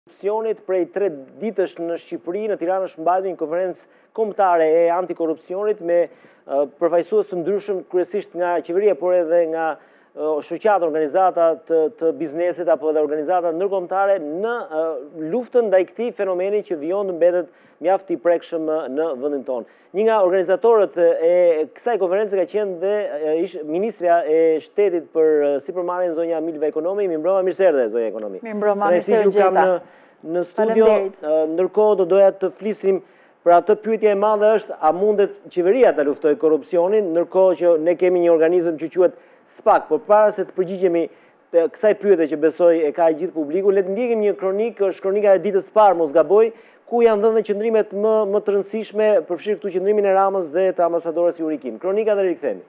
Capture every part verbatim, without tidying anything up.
Korupcionit prej tre ditësh në Shqipëri, në Tiranë është mbajtur një konferencë kombëtare e antikorrupsionit me uh, përfaqësues të ndryshëm, kryesisht nga qeveria, por edhe nga uh, shoqata, organizata të, të biznesit apo edhe organizata ndërkombëtare në uh, luftën ndaj këtij fenomeni që vijon të mbetet mjaft i prekshëm në vendin tonë. Një nga organizatorët e kësaj konferencë ka qenë dhe ish ministrja e shtetit për sipërmarrjen zonja Milva Ekonomi. Mirëmbrëma, mirë se erdhe zonja Ekonomi. Mirëmbrëma, mirë se u gjeta. Në, në studio, ndërkohë do doja të flisnim për atë pyetje e madhe është a mundet qeveria ta luftojë korrupsionin, ndërkohë që ne kemi një organizëm që quhet SPAK, por para se të përgjigjemi kësaj pyetje që besoj e ka gjithë publiku, le të ndjekim një kronikë, është kronika e ditës së parë, mos gaboj, ku janë dhënë qëndrimet më, më të rëndësishme, përfshirë këtu qëndrimin e Ramës dhe të ambasadorës Yuri Kim. Kronika dhe rikthehemi.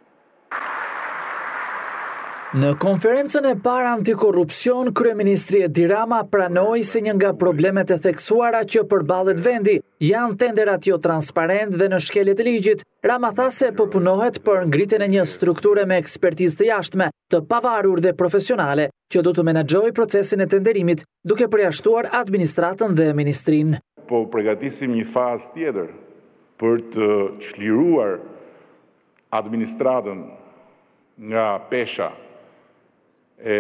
Në konferencën e parë antikorrupsion, kryeministri Edi Rama pranoi se një nga problemet e theksuara që përballet vendi janë tenderat jo transparent dhe në shkeljet e ligjit. Rama tha se po punohet për ngritjen e një strukture me ekspertizë të jashtme, të pavarur dhe profesionale, që do të menaxhojë procesin e tenderimit, duke përjashtuar administratën dhe ministrinë. Po përgatisim një fazë tjetër për të çliruar administratën nga pesha e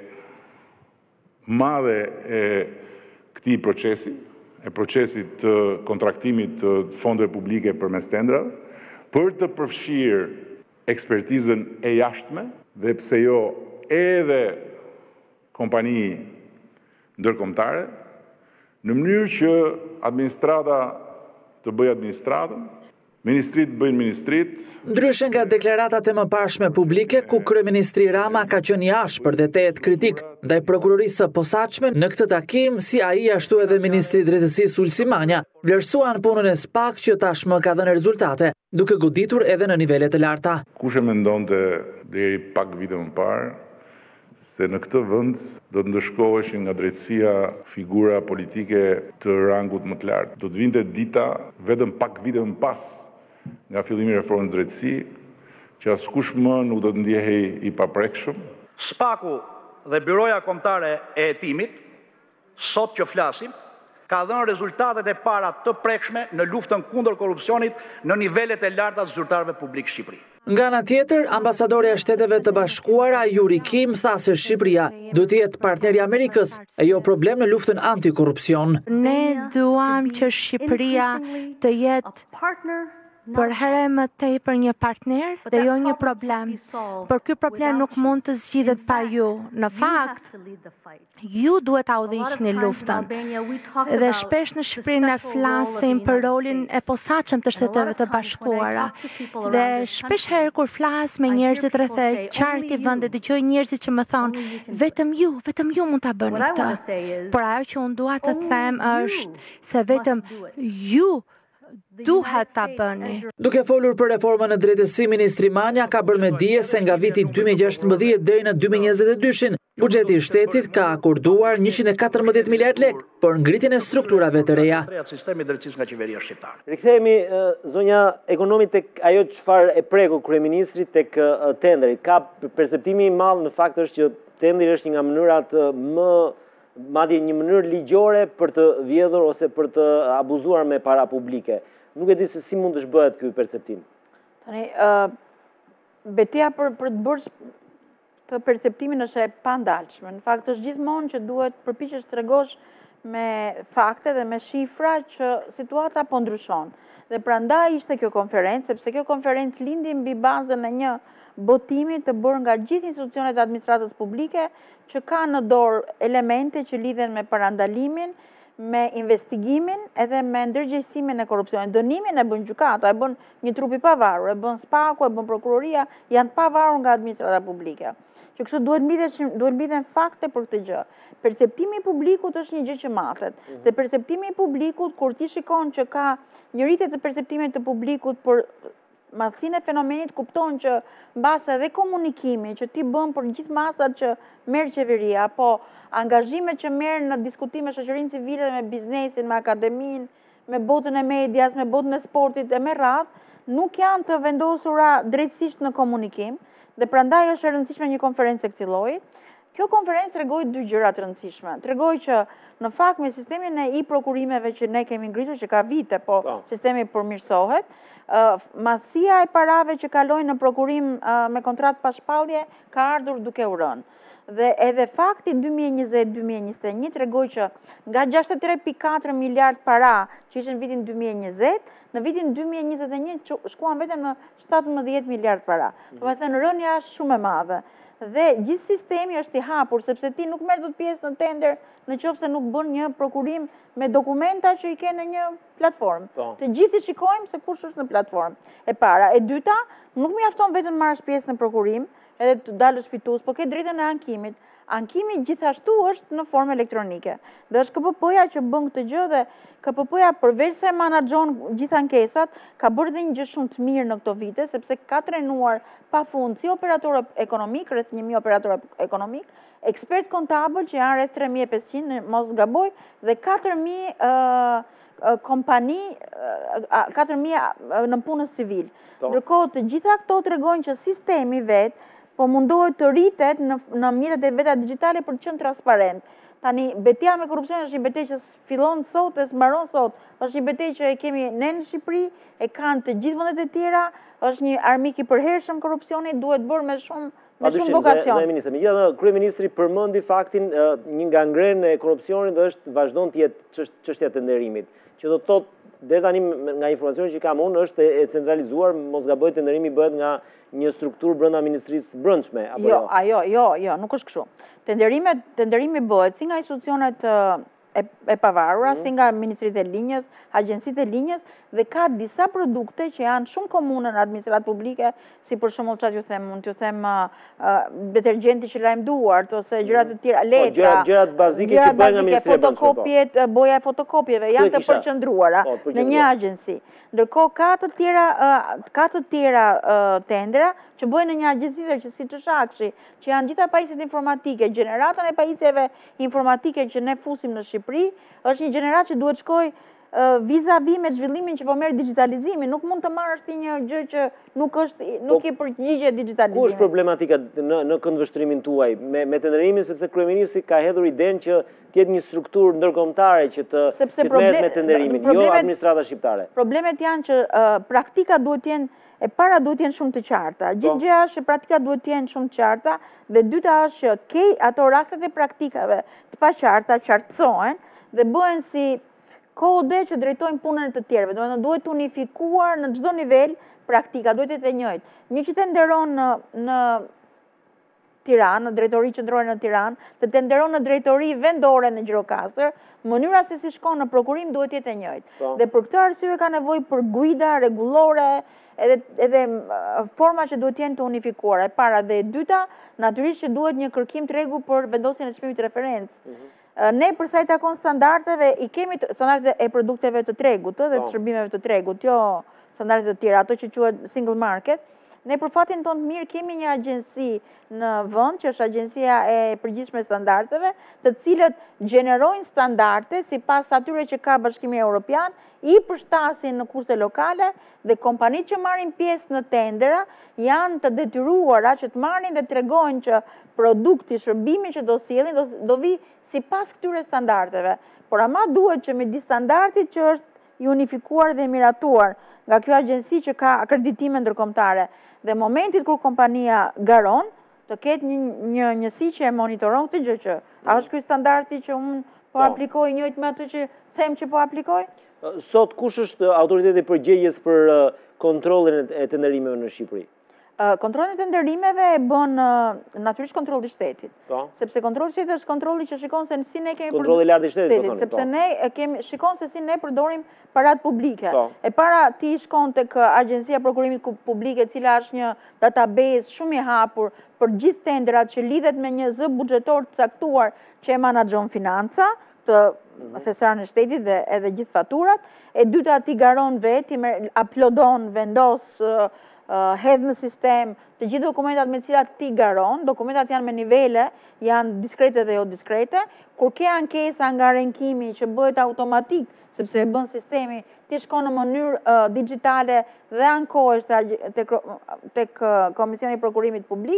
madhe e këtij procesi, e procesit të kontraktimit të fondeve publike përmes tendrave, për të përfshirë ekspertizën e jashtme dhe pse jo edhe kompani ndërkombëtare, në mënyrë që administrata të bëjë administratën, ministrit bëjnë ministrit. Ndryshe nga deklaratat e mëparshme publike, ku kryeministri Rama ka qenë i ashpër dhe tejet kritik ndaj prokurorisë së posaçme, në këtë takim, si ai ashtu edhe ministri i drejtësisë Ulsi Manja, vlerësuan punën e SPAK që tashmë ka dhënë rezultate, duke goditur edhe në nivele të larta. Kush e mendonte deri pak vite më parë se në këtë vend do të ndëshkoheshin nga drejtësia figura politike të rangut më të lartë. Do të vinte dita vetëm pak vite më pas nga fillimi i reformës drejtësi, që askush më nuk do të ndjehej i paprekshëm. SPAK-u dhe Byroja Kombëtare e Hetimit, sot që flasim, ka dhënë rezultatet e para të prekshme në luftën kundër korrupsionit në nivelet e larta të zyrtarëve publik Shqipëri. Nga ana tjetër, ambasadorja e Shteteve të Bashkuara Yuri Kim tha se Shqipëria duhet të jetë partneri i Amerikës e jo problem në luftën antikorrupsion. Ne duam që Shqipëria të jetë për herë më tepër një partner dhe jo një problem. Por ky problem nuk mund të zgjidhet pa ju. Në fakt, ju duhet ta udhëhiqni luftën. Dhe shpesh në Shqipëri ne flasim për rolin e posaçëm të Shteteve të Bashkuara. Dhe shpesh herë kur flas me njerëzit rreth e qartë i vendit, dëgjoj njerëzit që më thonë, vetëm ju, vetëm ju mund ta bëni këtë. Por ajo që unë dua të them është se vetëm ju duhet ta bëni. Duke folur për reformën e drejtësisë, ministri Manja ka bërë me dije se nga viti dy mijë e gjashtëmbëdhjetë deri në dy mijë e njëzet e dy buxheti i shtetit ka akorduar njëqind e katërmbëdhjetë miliard lekë për ngritjen e strukturave të reja. Sistemi i drejtësisë nga qeveria shqiptare. Rikthehemi zonja Ekonomi tek ajo çfarë e preku kryeministri tek tenderi. Ka perceptimi i madh në fakt është që tenderi është një nga mënyrat më madje një mënyrë ligjore për të vjedhur ose për të abuzuar me para publike. Nuk e di se si mund të shbëhet ky perceptim. Tani, uh, betejë për për të bërë të perceptimin është e pandalshme. Në fakt është gjithmonë që duhet përpiqesh të tregosh me fakte dhe me shifra që situata po ndryshon. Dhe prandaj ishte kjo konferencë, sepse kjo konferencë lindi mbi bazën e një botimi të bërë nga gjithë institucionet e administratës publike që ka në dorë elemente që lidhen me parandalimin, me investigimin edhe me ndërgjegjësimin e korrupsionit. Dënimin e bën gjykata, e bën një trup i pavarur, e bën SPAK-u, e bën prokuroria, janë të pavarur nga administrata publike. Që kështu duhet mbiten duhet mbiten fakte për këtë gjë. Perceptimi i publikut është një gjë që matet. Dhe perceptimi i publikut kur ti shikon që ka një rritje të perceptimit të publikut për madhësinë e fenomenit, kupton që mbas edhe komunikimi që ti bën për gjithë masat që merr qeveria, apo angazhimet që merr në diskutime me shoqërinë civile dhe me biznesin, me akademinë, me botën e medias, me botën e sportit e me radhë, nuk janë të vendosura drejtësisht në komunikim, dhe prandaj është e rëndësishme një konferencë e këtij lloji. Kjo konferencë tregoi dy gjëra të rëndësishme. Tregoi që në fakt me sistemin e i-prokurimeve që ne kemi ngritur, që ka vite, po sistemi përmirësohet, madhësia e parave që kalojnë në prokurim me kontratë pa shpallje ka ardhur duke u rënë. Dhe edhe fakti dy mijë e njëzet dy mijë e njëzet e një tregoi që nga gjashtëdhjetë e tre pikë katër miliard para që ishin vitin dy mijë e njëzet, në vitin dy mijë e njëzet e një shkuan vetëm në shtatëmbëdhjetë miliard para. Do të thënë rënja është shumë e madhe. Dhe gjithë sistemi është i hapur, sepse ti nuk merr dot pjesë në tender në qoftë se nuk bën një prokurim me dokumenta që i ke në një platformë. Të gjithë i shikojmë se kush është në platformë. E para, e dyta, nuk mjafton vetëm marrësh pjesë në prokurim, edhe të dalësh fitues, po ke drejtën e ankimit. Ankimi gjithashtu është në formë elektronike. Dhe është K P P-ja që bën këtë gjë dhe K P P-ja përveç se menaxhon gjithë ankesat, ka bërë dhe një gjë shumë të mirë në këto vite, sepse ka trajnuar pafund si operatorë ekonomik, rreth një mijë operatorë ekonomik, ekspert kontabël që janë rreth tre mijë e pesëqind, mos gaboj, dhe katër mijë kompani, katër mijë në punës civil. Ndërkohë të gjitha këto tregojnë që sistemi vetë po mundohet të rritet në mjetet e veta digjitale për të qenë transparent. Tani, betejë me korrupsion është një betejë që fillon sot e mbaron sot. Është një betejë që e kemi ne në Shqipëri, e kanë të gjithë vendet e tjera, është një armik i përhershëm korrupsioni, duhet bërë me shumë me shumë vokacion. Megjithatë, kryeministri përmendi faktin një nga ngrenë e korrupsionit është vazhdon të jetë çështja e tenderimit, që do të thotë deri tani nga informacioni që kam unë është e centralizuar, mos gaboj tenderimi bëhet nga një strukturë brenda ministrisë brendshme apo jo? Jo, jo, jo, nuk është kështu. Tenderimi tenderimi bëhet si nga institucionet e pavarura, si nga Ministritë e Linjës, Agjencitë e Linjës, dhe ka disa produkte që janë shumë komune në administratë publike, si për shembull çfarë ju them, mund t'ju them detergjenti që lajm duart ose gjërat e tjera, letra, gjërat bazike që bëhen nga Ministria e Brendshme. Fotokopjet, boja e fotokopjeve janë të përqendruara në një agjenci. Ndërkohë ka të tjera ka të tjera tendera që bëhen në një agjenci që siç është Akshi, që janë gjitha pajisjet informatike, gjeneratën e pajisjeve informatike që ne fusim në Shqipëri, është një gjenerat që duhet shkoj vis-a-vis me zhvillimin që po merr digitalizimin, nuk mund të marrësh ti një gjë që nuk është nuk i përgjigje digitalizimit. Ku është problematika në në këndvështrimin tuaj me me tenderimin, sepse kryeministri ka hedhur idenë që të jetë një strukturë ndërkombëtare që të të merret me tenderimin, jo administrata shqiptare. Problemet janë që praktika duhet të jenë e para duhet të jenë shumë të qarta. Gjithë gjëja është që praktika duhet të jenë shumë të qarta, dhe dyta është që ke ato rastet e praktikave të paqarta qartësohen dhe bëhen si kode që drejtojnë punën e të tjerëve. Domethënë duhet të unifikuar në çdo nivel praktika, duhet të jetë e njëjtë. Një që tenderon në në Tiranë, në drejtori qendrore në Tiranë, të tenderon në drejtori vendore në Gjirokastër, mënyra se si shkon në prokurim duhet të jetë e njëjtë. Dhe për këtë arsye ka nevojë për guida rregullore, edhe edhe forma që duhet të jenë të unifikuara. E para dhe e dyta, natyrisht që duhet një kërkim tregu për vendosjen e çmimit referencë. Ne për sa i takon standardeve, i kemi standardet e produkteve të tregut dhe të shërbimeve të tregut, jo standardet të tjera, ato që quhet single market. Ne për fatin tonë të mirë kemi një agjenci në vend, që është Agjencia e Përgjithshme e Standardeve, të cilët gjenerojnë standarde sipas atyre që ka Bashkimi Evropian, i përshtasin në kurse lokale dhe kompanitë që marrin pjesë në tendera janë të detyruara që të marrin dhe tregojnë që produkti, shërbimi që do sjellin do, do vi sipas këtyre standardeve. Por ama duhet që me di standardit që është i unifikuar dhe miratuar nga kjo agjenci që ka akreditime ndërkombëtare. Dhe momentit kur kompania garon, të ketë një, një njësi që e monitoron këtë gjë që a është ky standardi që unë po aplikoj njëjtë me atë që them që po aplikoj? Sot kush është autoriteti përgjegjës për kontrollin e tenderimeve në Shqipëri? Kontrollin e tenderimeve e bën natyrisht kontrolli i shtetit. Sepse kontrolli i shtetit është kontrolli që shikon se si ne kemi kontrolli i lartë i shtetit, sepse ne kemi shikon se si ne përdorim paratë publike. E para ti shkon tek Agjencia e Prokurimit Publik, e cila është një database shumë i hapur për gjithë tenderat që lidhet me një zë buxhetor të caktuar që e menaxhon financa të thesarën e shtetit dhe edhe gjithë faturat. E dyta ti garon vetë, ti uploadon, vendos, hedh në sistem të gjithë dokumentat me cilat ti garon, dokumentat janë me nivele, janë diskrete dhe jo diskrete, kur ke ankesa nga renkimi që bëhet automatik, sepse e bën sistemi, ti shkon në mënyrë digjitale dhe ankohesh tek Komisioni i Prokurimit Publik,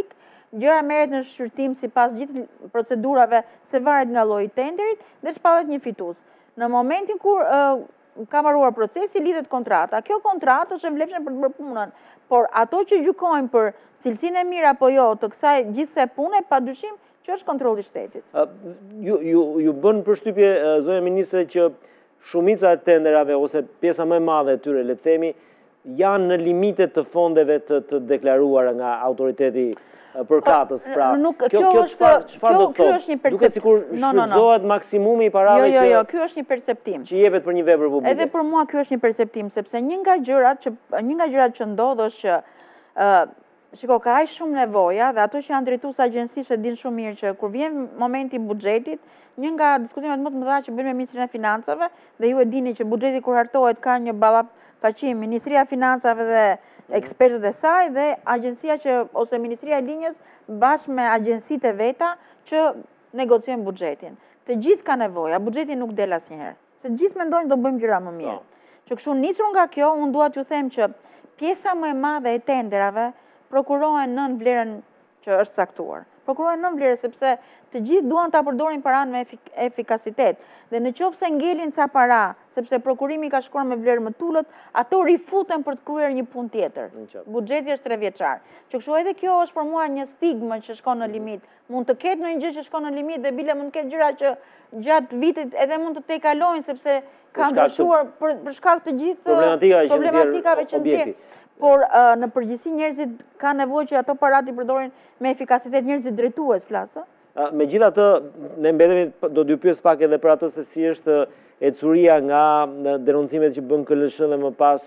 gjëra merret në shqyrtim sipas gjithë procedurave se varet nga lloji i tenderit dhe shpallet një fitues. Në momentin kur uh, ka mbaruar procesi, lidhet kontrata. Kjo kontratë është e vlefshme për të bërë punën, por ato që gjykojnë për cilësinë e mirë apo jo të kësaj gjithsej pune, padyshim që është kontrolli i shtetit. Uh, ju, ju, ju bën përshtypje, uh, zonja ministre, që shumica e tenderave ose pjesa më e madhe e tyre, le të themi, janë në limitet të fondeve të, të deklaruara nga autoriteti përkatës. Pra, nuk, kjo, kjo, kjo është, çfarë do të kjo është një thotë? Duket sikur shfrytëzohet maksimumi i parave jo, jo, jo, që kjo është një perceptim. Që jepet për një vepër publike. Edhe për mua kjo është një perceptim, sepse një nga gjërat që një nga gjërat që ndodh është që uh, shiko, ka aq shumë nevoja dhe ato që janë drejtues agjencisë din shumë mirë që kur vjen momenti i buxhetit, një nga diskutimet më të mëdha që bëjmë me Ministrinë e Financave, dhe ju e dini që buxheti kur hartohet ka një ballafaqim Ministria e Financave dhe ekspertët e saj dhe agjencia që ose Ministria e Linjës bashkë me agjencitë e veta që negociojnë buxhetin. Të gjithë ka nevoja, buxheti nuk del asnjëherë, se të gjithë mendojnë do bëjmë gjëra më mirë. Që kështu nisur nga kjo, unë dua t'ju them që pjesa më e madhe e tenderave prokurohen nën vlerën që është saktuar. Prokurohen nën vlerë sepse të gjithë duan ta përdorin paranë me efik efikasitet. Dhe në qoftë se ngelin ca para, sepse prokurimi ka shkuar me vlerë më tullët, ato rifuten për të kryer një punë tjetër. Buxheti është tre vjeçar. Që kështu edhe kjo është për mua një stigmë që shkon në limit. Mund të ketë ndonjë gjë që shkon në limit dhe bile mund të ketë gjëra që gjatë vitit edhe mund të tejkalojnë sepse ka ndryshuar për, për shkak të gjithë problematikave që nxjerr. Por uh, në përgjithësi njerëzit ka nevojë që ato parat i përdorin me efikasitet, njerëzit drejtues flasë. Me gjitha të, ne mbetemi do t'ju pyes pak edhe për ato se si është ecuria nga denoncimet që bën K L S H dhe më pas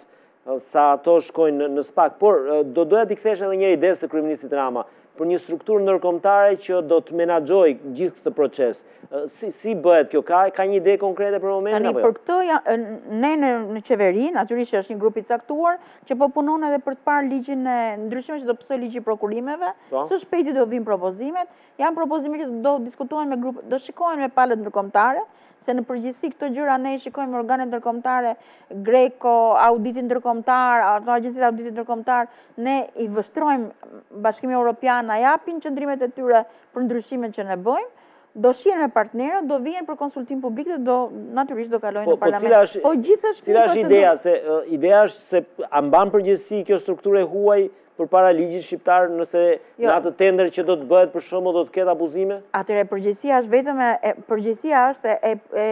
sa ato shkojnë në, në SPAK. Por do doja t'i kthesh edhe një ide se kryeministit Rama për një strukturë ndërkombëtare që do të menaxhojë gjithë këtë proces. Si, si bëhet kjo? Ka, ka një ide konkrete për momentin? Tani, për këtë, ja, ne në, në qeveri, natyrisht është një grup i caktuar, që po punon edhe për të parë ligjin e ndryshime që do pësoj ligji prokurimeve, së shpejti do vinë propozimet, janë propozime që do diskutohen me grup, do shikohen me palët ndërkombëtare, se në përgjithësi këto gjëra ne shikojmë me organet ndërkombëtare, Greco, auditin ndërkombëtar, ato agjencitë auditit ndërkombëtar, ne i vështrojmë Bashkimi Evropian na japin qëndrimet e tyre për ndryshimet që ne bëjmë, do shihen me partnerët, do vijen për konsultim publik dhe do natyrisht do kalojnë po, në parlament. Po, cila po gjithashtu cila është ideja se uh, ideja është se a mban përgjegjësi kjo strukturë e huaj përpara ligjit shqiptar nëse jo. Në atë tender që do të bëhet për shembull do të ketë abuzime? Atëre përgjegjësia është vetëm e përgjegjësia është e, e,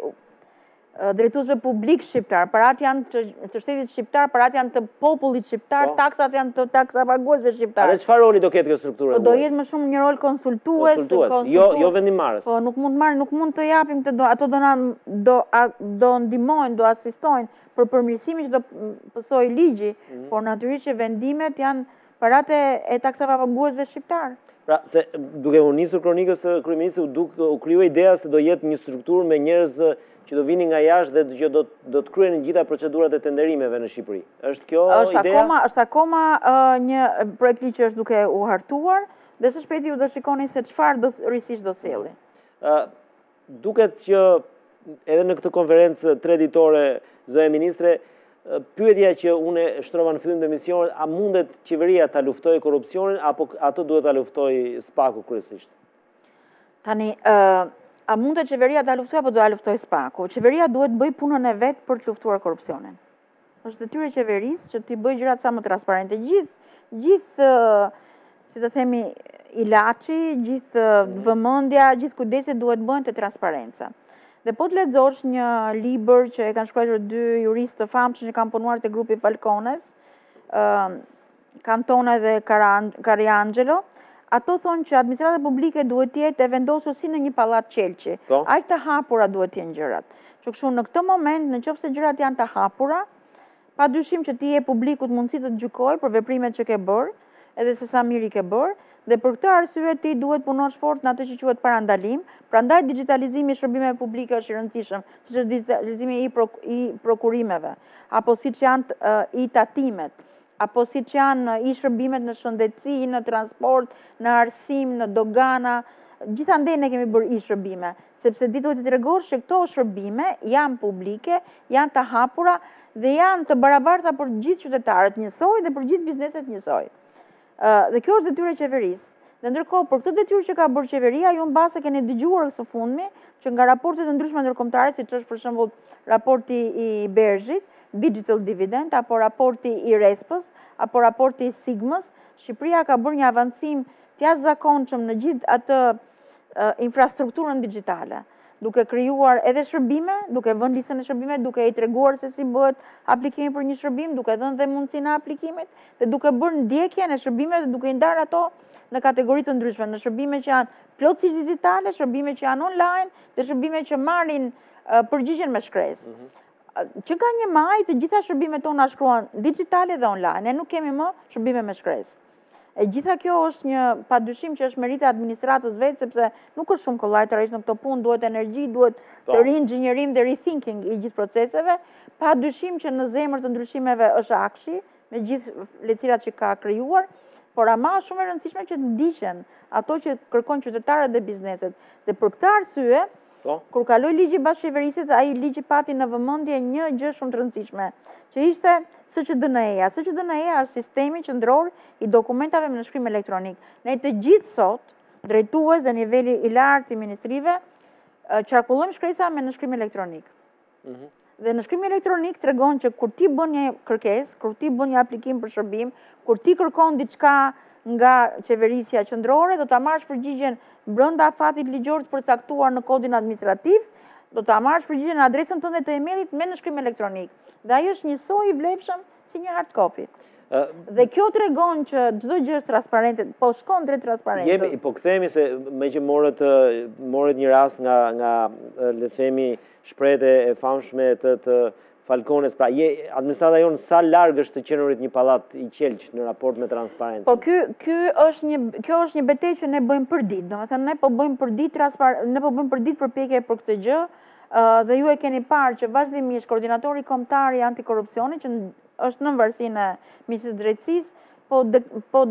e drejtuesve publik shqiptar, parat janë të, të shtetit shqiptar, parat janë të popullit shqiptar, po. Taksat janë të taksa paguesve shqiptar. A çfarë roli do ketë kjo strukturë? Po do jetë më shumë një rol konsultues, konsultues. konsultues. Jo, jo vendimarrës. Po nuk mund marr, nuk mund të japim të do, ato do na do a, do ndihmojnë, do asistojnë për përmirësimin që do pësoj ligji, mm -hmm. por natyrisht që vendimet janë parate e taksave paguesve shqiptar. Pra, se duke u nisur kronikës së kryeministit u duk u krijua ideja se do jetë një strukturë me njerëz që do vinin nga jashtë dhe që do do të kryenin gjitha procedurat e tenderimeve në Shqipëri. Është kjo është ideja? Akoma, është akoma uh, një projekt ligj që është duke u hartuar dhe së shpejti ju do shikoni se çfarë do rrisisht do sjelli. Uh, duket që edhe në këtë konferencë tre ditore, zonja ministre, pyetja që unë shtrova në fillim të emisionit, a mundet qeveria ta luftojë korrupsionin apo atë duhet ta luftojë SPAK-u kryesisht? Tani, uh, a mundet qeveria ta luftojë apo do ta luftojë SPAK-u? Qeveria duhet bëj punën e vet për të luftuar korrupsionin. Është detyrë e qeverisë që të bëjë gjërat sa më transparente. Gjithë, gjithë, uh, si të themi, ilaçi, gjithë uh, vëmendja, gjithë kujdesi duhet bëhen te transparenca. Dhe po të lexosh një libër që e kanë shkruar dy juristë të famshëm që kanë punuar te grupi Falcones, uh, Cantona dhe Cariangelo, ato thonë që administrata publike duhet të jetë e vendosur si në një pallat qelçi. Aq të hapura duhet të jenë gjërat. Që kështu në këtë moment, nëse gjërat janë të hapura, padyshim që ti jep publikut mundësi të gjykojë për veprimet që ke bërë, edhe se sa mirë i ke bërë. Dhe për këtë arsye ti duhet punosh fort në atë që quhet parandalim. Prandaj digitalizimi i shërbimeve publike është i rëndësishëm, siç është digitalizimi i, pro, i prokurimeve, apo siç janë uh, i tatimet, apo siç janë i shërbimet në shëndetësi, në transport, në arsim, në dogana. Gjithandej ne kemi bërë i shërbime, sepse ti duhet të tregosh që këto shërbime janë publike, janë të hapura dhe janë të barabarta për gjithë qytetarët njësoj dhe për gjithë bizneset njësoj. Uh, dhe kjo është detyrë e qeverisë, Dhe ndërkohë, për këtë detyrë që ka bërë qeveria, ju në base keni dëgjuar së fundmi, që nga raportet e ndryshme ndërkombëtare, si që është për shembull raporti i Berzhit, Digital Dividend, apo raporti i Respës, apo raporti i Sigmës, Shqipëria ka bërë një avancim të jashtëzakonshëm në gjithë atë infrastrukturën digjitale, duke krijuar edhe shërbime, duke vënë listën e shërbimeve, duke i treguar se si bëhet aplikimi për një shërbim, duke dhënë dhe mundësinë e aplikimit, dhe duke bërë ndjekjen e shërbimeve dhe duke i ndarë ato në kategori të ndryshme, në shërbime që janë plotësisht digjitale, shërbime që janë online dhe shërbime që marrin përgjigjen me shkresë. Që ka një maj të gjitha shërbimet tona shkruan digjitale dhe online, ne nuk kemi më shërbime me shkresë. E gjitha kjo është një padyshim që është merita administratës vetë, sepse nuk është shumë kollaj të rishë në këto punë, duhet energji, duhet të ri-engineering dhe rethinking i gjithë proceseve, padyshim që në zemër të ndryshimeve është akshi, me gjithë lecirat që ka krijuar, por ama shumë e rëndësishme që të ndiqen ato që kërkon qytetarët dhe bizneset. Dhe për këtë arsye, kur kaloi ligji bashkëqeverisit, ai ligji pati në vëmendje një gjë shumë të rëndësishme, që ishte S Q D N E-ja. S Q D N E-ja është sistemi qendror i dokumentave me nënshkrim elektronik. Ne të gjithë sot, drejtues dhe niveli i lartë i ministrive, qarkullojmë shkresa me nënshkrim elektronik. Dhe nënshkrimi elektronik tregon që kur ti bën një kërkesë, kur ti bën një aplikim për shërbim, kur ti kërkon diçka nga qeverisja qendrore, do ta marrësh përgjigjen brenda fatit ligjor të përcaktuar në kodin administrativ, do ta marrësh përgjigjen në adresën tënde të emailit me nënshkrim elektronik. Dhe ai është njësoj i vlefshëm si një hard copy. Dhe kjo tregon që çdo gjë është transparente, po shkon drejt transparencës. Jemi, po kthehemi se me që morët morët një rast nga nga le të themi shprehje e famshme të të Falcones, pra je administrata jonë sa larg është të qenurit një pallat i qelq në raport me transparencën. Po ky ky është një kjo është një betejë që ne bëjmë për ditë, domethënë ne po bëjmë për ditë transpar ne po bëjmë për ditë përpjekje për këtë gjë, dhe ju e keni parë që vazhdimisht koordinatori kombëtar i antikorrupsionit që është në varësinë e Ministrisë së Drejtësisë, po de, po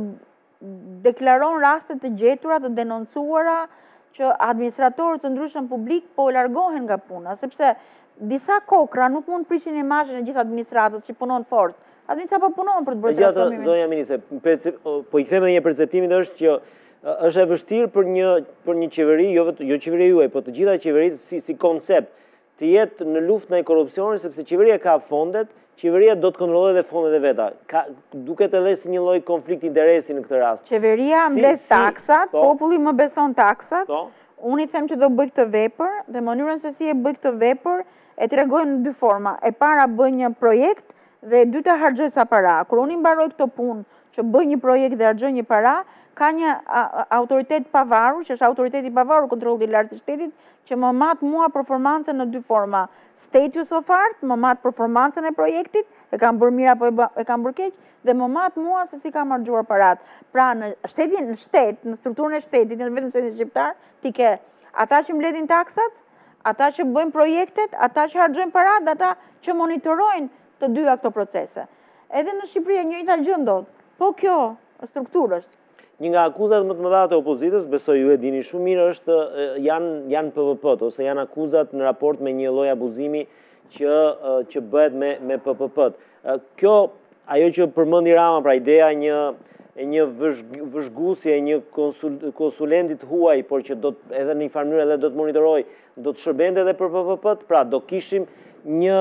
deklaron raste të gjetura, të denoncuara që administratorët të ndryshëm publik po largohen nga puna, sepse disa kokra nuk mund prishin imazhin e gjithë administratës që punon fort. Administrata po punon për të bërë transformimin. Zonja Ministre, po i them edhe një perceptimin është që është e vështirë për një për një qeveri, jo jo qeveria juaj, po të gjitha qeveritë si si koncept të jetë në luftë ndaj korrupsionit, sepse qeveria ka fondet, qeveria do të kontrollojë edhe fondet e veta. Ka duket edhe si një lloj konflikti interesi në këtë rast. Qeveria mbledh taksat, populli më beson taksat. Unë i them që do bëj këtë vepër dhe mënyrën se si e bëj këtë vepër e tregoj në dy forma. E para bëj një projekt dhe e dyta harxoj sa para. Kur unë mbaroj këtë punë, që bëj një projekt dhe harxoj një para, ka një autoritet pavarur, që është autoriteti pavarur kontrolli i lartë i shtetit, që më mat mua performancën në dy forma. Status of art, më mat performancën e projektit, e kam bërë mirë apo e kam bërë keq, dhe më mat mua se si kam harxuar parat. Pra në shtetin, në shtet, në strukturën e shtetit, në vetëm shtetin shqiptar, ti ke ata që mbledhin taksat, ata që bëjnë projektet, ata që harxojnë parat, dhe ata që monitorojnë të dyja këto procese. Edhe në Shqipëri e njëjta gjë ndodh. Po kjo strukturë është. Një nga akuzat më të mëdha të opozitës, besoj ju e dini shumë mirë, është janë janë P V P-t ose janë akuzat në raport me një lloj abuzimi që që bëhet me me P V P-t. Kjo ajo që përmendi Rama, pra ideja e një e një vëzhguesje, një konsul, konsulentit huaj, por që do të, edhe në një farë mënyrë edhe do të monitoroj, do të shërbente edhe për P V P-t, pra do kishim një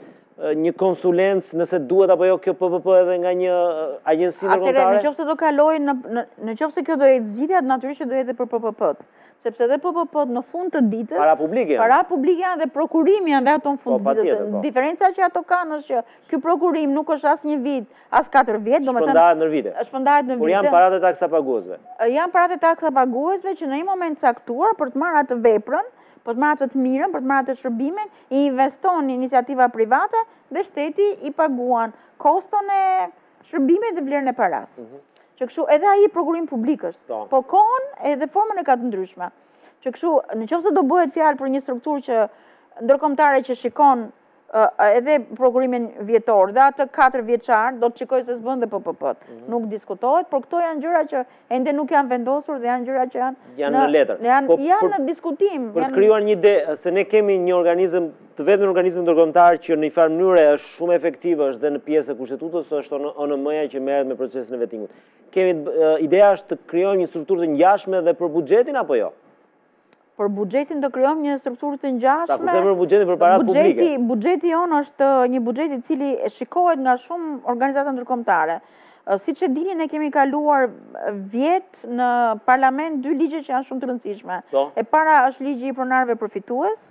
një konsulencë nëse duhet apo jo kjo P V P edhe nga një agjenci ndërkombëtare? Atëherë, nëse do kaloj në nëse kjo do jetë zgjidhja, natyrisht do jetë për P V P-t. Sepse edhe P V P-t në fund të ditës, para publike, para publike janë dhe prokurimi janë dhe ato në fund të ditës. Diferenca që ato kanë është që ky prokurim nuk është as një vit, as katër vjet, domethënë shpërndahet në vite. Shpërndahet në vite. Por janë paratë e taksapaguesve. Janë paratë e taksapaguesve që në një moment caktuar për të marrë atë veprën, për të marrë atë të mirën, për të marrë atë shërbimin, i investon në iniciativa private dhe shteti i paguan koston e shërbimit dhe vlerën e paras. Që kështu edhe ai prokurim publik është, po kohën edhe formën e ka të ndryshme. Që kështu, nëse do bëhet fjalë për një strukturë që ndërkombëtare që shikon edhe prokurimin vjetor, dhe atë katër vjeçar, do të qikoj se s'bën dhe P P P-t. Nuk diskutohet, por këto janë gjëra që ende nuk janë vendosur dhe janë gjëra që janë... Janë në letër. Janë në diskutim. Për të kryuar një ide, se ne kemi një organizm, të vetë një organizm ndërkombëtar që në një farë mënyre është shumë efektive, është dhe në pjesë e kushtetutës, është O N M-ja që merret me procesin e vetingut. Kemi, ideja është të kryojmë një strukturë të ngjashme dhe për buxhetin apo jo? Për buxhetin të krijojmë një strukturë të ngjashme. Ta kuptoj për buxhetin për parat publike. Buxheti jonë është një buxhet i cili shikohet nga shumë organizata ndërkombëtare. Siç e dini, ne kemi kaluar vjet në parlament dy ligje që janë shumë të rëndësishme. E para është ligji i pronarëve përfitues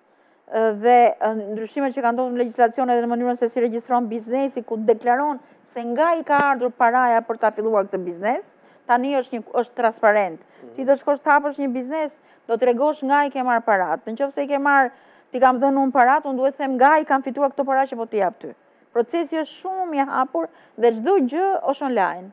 dhe ndryshimet që kanë ndodhur në legjislacion edhe në mënyrën se si regjistron biznesi, ku deklaron se nga i ka ardhur paraja për ta filluar këtë biznes. Tani është një është transparent. Ti do shkosh të hapësh një biznes, do të tregosh nga i ke marrë parat. Nëse i ke marrë, ti kam dhënë unë parat, unë duhet të them nga i kam fituar këto para që po t'i jap ty. Procesi është shumë i hapur dhe çdo gjë është online.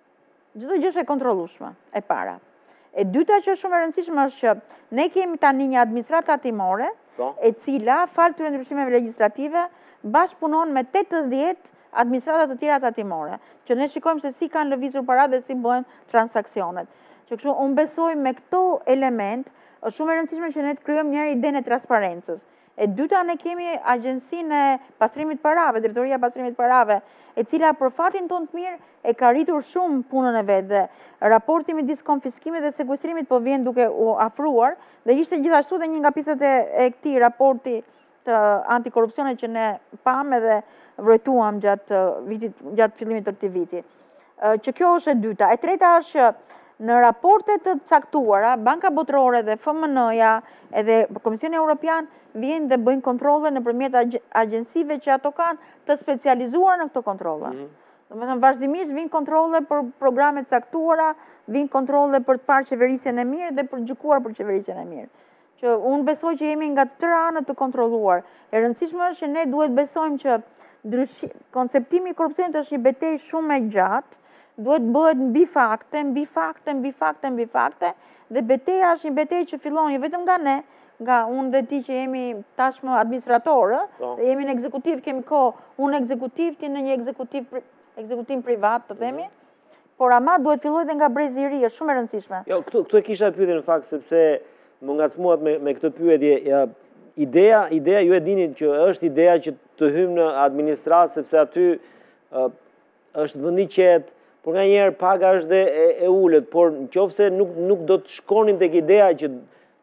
Çdo gjë është e kontrollueshme, e para. E dyta që është shumë e rëndësishme është që ne kemi tani një administratë tatimore, e cila fal këtyre ndryshimeve legjislative bashkëpunon me tetëdhjetë administratat të tjera tatimore, që ne shikojmë se si kanë lëvizur parat dhe si bëhen transaksionet. Që kështu, unë besoj me këto element, është shumë e rëndësishme që ne të krijojmë njëherë idenë e transparencës. E dyta, ne kemi agjensinë e pastrimit parave, drejtoria e pastrimit parave, e cila për fatin tonë të mirë e ka rritur shumë punën e vetë dhe raporti midis konfiskimit dhe sekuestrimit po vjen duke u afruar dhe ishte gjithashtu dhe një nga pjesët e këtij raporti të antikorrupsionit që ne pam edhe vërtuam gjatë vitit, gjatë fillimit të këtij viti. Që kjo është e dyta. E treta është që në raportet të caktuara, Banka Botërore dhe F M N-ja edhe Komisioni Evropian vijnë dhe bëjnë kontrolle nëpërmjet agjensive që ato kanë të specializuar në këto kontrolle. Domethënë vazhdimisht vijnë kontrolle për programe të caktuara, vijnë kontrolle për të parë qeverisjen e mirë dhe për të gjykuar për qeverisjen e mirë. Që unë besoj që jemi nga të tëra anët të kontrolluar. E rëndësishme është që ne duhet besojmë që konceptimi i korrupsionit është një betejë shumë e gjatë, duhet bëhet mbi fakte, mbi fakte, mbi fakte, mbi fakte, dhe betejë është një betejë që fillon jo vetëm nga ne, nga unë dhe ti që jemi tashmë administratorë, dhe jemi në ekzekutiv, kemi kohë, unë ekzekutiv, ti në një ekzekutiv, ekzekutim privat, të themi, por ama duhet filloj dhe nga breziri, është shumë e rëndësishme. Jo, këtu, këtu e kisha pyetje në fakt, sepse më ngacmuat me, me këtë pyetje, ja, ideja, ideja, ju e dini që është ideja që të hymë në administratë, sepse aty uh, është vëndi qetë, por nga njerë paga është dhe e, e ullët, por në qofë se nuk, nuk do të shkonin tek ideja që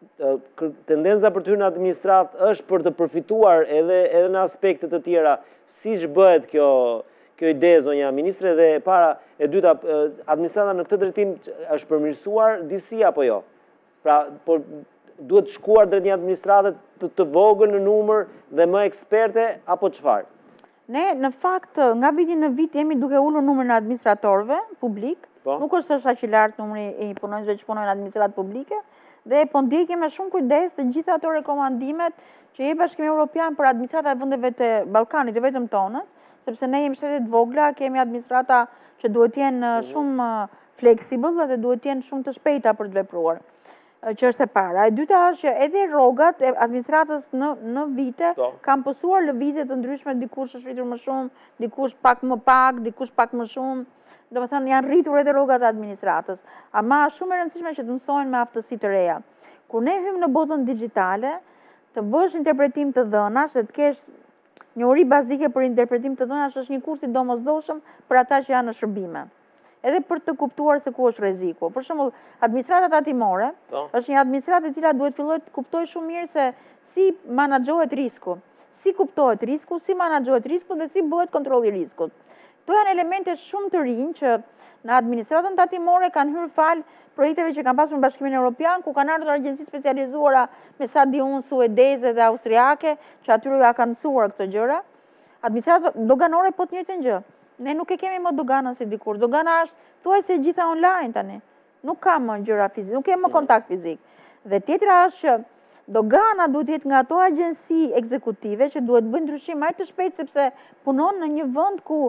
uh, tendenza për të hyrë në administratë është për të përfituar edhe, edhe në aspektet të tjera, si që bëhet kjo, kjo ide, zonja ministre, dhe para, e dyta, uh, administrata në këtë drejtim është përmirësuar disi apo jo? Pra, por duhet shkuar drejt një administrate të, të vogël në numër dhe më eksperte, apo çfarë? Ne, në fakt, nga viti në vit jemi duke ullur numër në administratorëve publik, nuk është është aq i lartë numri i punonjësve që punojnë në administratë publike, dhe po ndjekim me shumë kujdes të gjitha ato rekomandimet që jep Bashkimi Evropian për administratat e vendeve të Ballkanit, jo vetëm tonës, sepse ne jemi shtete të vogla, kemi administrata që duhet të jenë shumë fleksibël dhe duhet të jenë shumë të shpejta për të vepruar, që është e para. E dyta është që edhe rrogat e administratës në, në vite kanë pësuar lëvizje të ndryshme, dikush është rritur më shumë, dikush pak më pak, dikush pak më shumë, do të thënë janë rritur edhe rrogat e administratës. Ama shumë e rëndësishme që të mësojnë me aftësi të reja. Kur ne hymë në botën digjitale, të bësh interpretim të dhënash, dhe të kesh njohuri bazike për interpretim të dhënash është një kurs i domosdoshëm për ata që janë në shërbime. Edhe për të kuptuar se ku është rreziku. Për shembull, administrata tatimore është një administratë e cila duhet filloj të kuptoj shumë mirë se si menaxhohet risku, si kuptohet risku, si menaxhohet risku dhe si bëhet kontrolli i riskut. Këto janë elemente shumë të rinj që në administratën tatimore kanë hyrë fal projekteve që kanë pasur në Bashkimin Evropian, ku kanë ardhur agjenci specializuara me sa di unë suedeze dhe austriake, që atyre ja kanë mësuar këto gjëra. Administrata doganore po të njëjtën gjë. Ne nuk e kemi më doganën si dikur. Dogana është thuajse gjitha online tani. Nuk ka më gjëra fizik, nuk kemi më kontakt fizik. Dhe tjetra është që dogana duhet jetë nga ato agjenci ekzekutive që duhet bëjnë ndryshim më të shpejt sepse punon në një vend ku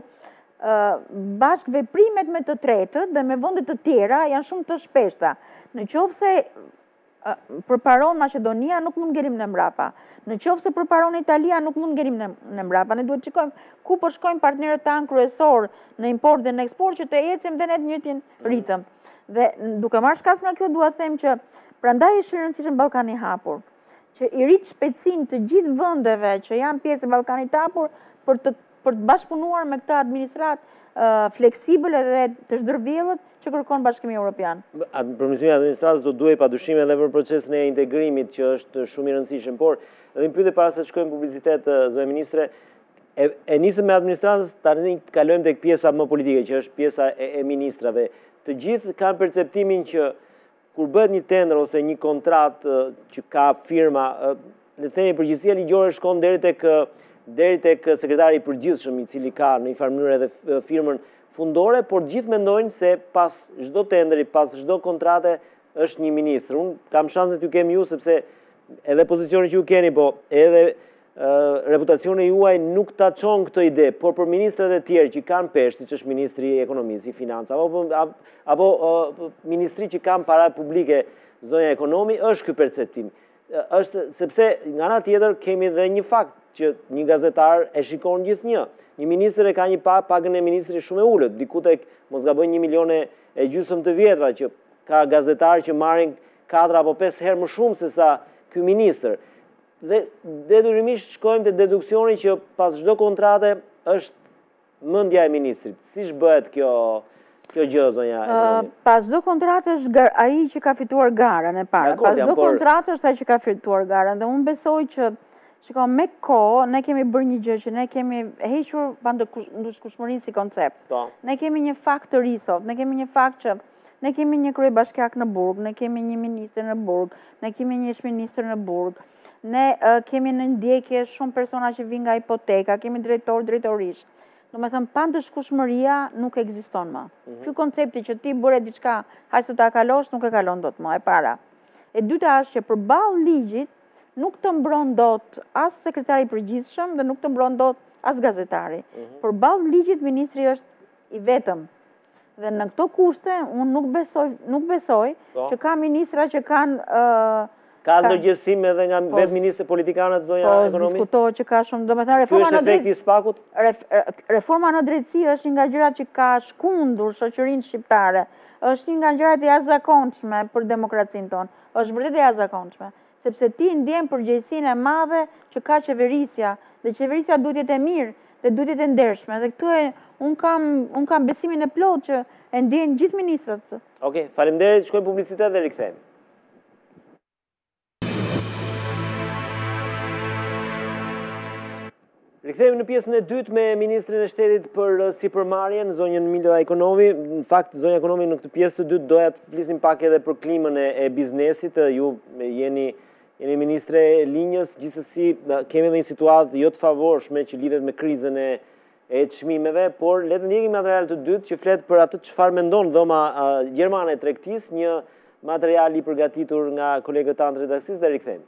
uh, bashkëveprimet me të tretët dhe me vende të tjera janë shumë të shpeshta. Në qoftë se përparon Maqedonia, nuk mund ngerim në mbrapa. Në qoftë se përparon Italia, nuk mund ngerim në mbrapa. Ne duhet shikojmë ku po shkojnë partnerët tanë kryesor në import dhe në eksport që të ecim dhe ne të njëjtin ritëm. Dhe duke marrë shkas nga kjo, dua them që prandaj është rëndësishëm Ballkani i hapur, që i rrit shpejtësinë të gjithë vendeve që janë pjesë e Ballkanit të hapur për të për të bashkëpunuar me këtë administrat fleksibël edhe të zdërvjellët që kërkon Bashkimi Evropian. Përmirësimi i administratës do duhej padyshim edhe për procesin e integrimit që është shumë i rëndësishëm, por edhe një pyetje para se të shkojmë në publicitet, zonja ministre, e, e nisëm me administratës, tani kalojmë tek pjesa më politike, që është pjesa e, e ministrave. Të gjithë kanë perceptimin që kur bëhet një tender ose një kontratë që ka firma, le të themi përgjegjësia ligjore shkon deri tek deri tek sekretari i përgjithshëm, i cili ka në një farë mënyrë edhe firmën fundore, por gjithë mendojnë se pas çdo tenderi, pas çdo kontrate është një ministër. Unë kam shanse t'ju kem ju sepse edhe pozicioni që ju keni, po edhe uh, reputacioni juaj nuk ta çon këtë ide, por për ministrat e tjerë që kanë peshë, siç është ministri i ekonomisë, i financave, apo apo uh, ministri që kanë para publike, zonja ekonomi, është ky perceptim. Uh, është sepse nga ana tjetër kemi edhe një fakt që një gazetar e shikon gjithnjë. Një ministër e ka një pagën e ministrit shumë e ulët, diku tek mos gabojnë një milion e gjysmë të vjetra, që ka gazetarë që marrin katër apo pesë herë më shumë se sa ky ministër. Dhe detyrimisht shkojmë te deduksioni që pas çdo kontrate është mendja e ministrit. Si bëhet kjo kjo gjë, zonja ekonomi? Uh, pas çdo kontrate është ai që ka fituar garën e parë. Pas çdo por... kontrate është ai që ka fituar garën, dhe unë besoj që Shiko, me kohë, ne kemi bërë një gjë që ne kemi hequr pandërshkushmërinë si koncept. To. Ne kemi një fakt të risot, ne kemi një fakt që ne kemi një kryebashkiak në Burg, ne kemi një ministër në Burg, ne kemi një ish-ministër në Burg, ne uh, kemi në ndjekje shumë persona që vinë nga hipoteka, kemi drejtor, drejtorish. Do me thëmë, pandërshkushmëria nuk ekziston më. Mm-hmm. Ky koncepti që ti bëre diçka, hajse ta kalosh, nuk e kalon dot më, e para. E dyta është që përballë ligjit nuk të mbron dot as sekretari i përgjithshëm dhe nuk të mbron dot as gazetari. Mm-hmm. Përballë ligjit, ministri është i vetëm. Dhe në këto kushte, unë nuk besoj, nuk besoj po. Që ka ministra që kanë... Uh, ka ndërgjegjësim edhe nga vetë ministre politikanët, zonja po, ekonomi? Po, diskutohet që ka shumë... Do me thënë, reforma në drejtësi... spakut? Ref, reforma në drejtësi është një nga gjërat që ka shkundur shoqërinë shqiptare. Është një nga gjërat e jashtëzakonshme për demokracinë tonë. Është vërtet e jashtëzakonshme. Sepse ti ndjen përgjegjësinë e madhe që ka qeverisja, dhe qeverisja duhet jetë e mirë dhe duhet jetë e ndershme. Dhe këtu e un kam un kam besimin e plotë që e ndjen gjithë ministrat. Okej, okay, faleminderit, shkojmë publicitet dhe rikthehemi. Rikthehemi në pjesën e dytë me ministrin e shtetit për sipërmarrjen, zonjën Milo Ekonomi. Në fakt, zonja Ekonomi, në këtë pjesë të dytë doja të flisim pak edhe për klimën e, e biznesit. Ju jeni jeni ministre e linjës, gjithsesi kemi edhe një situatë jo të favorshme që lidhet me krizën e e çmimeve, por le të ndjekim material të dytë që flet për atë çfarë mendon dhoma uh, gjermane e tregtisë, një material i përgatitur nga kolegët tanë të redakcisë, dhe rikthehemi.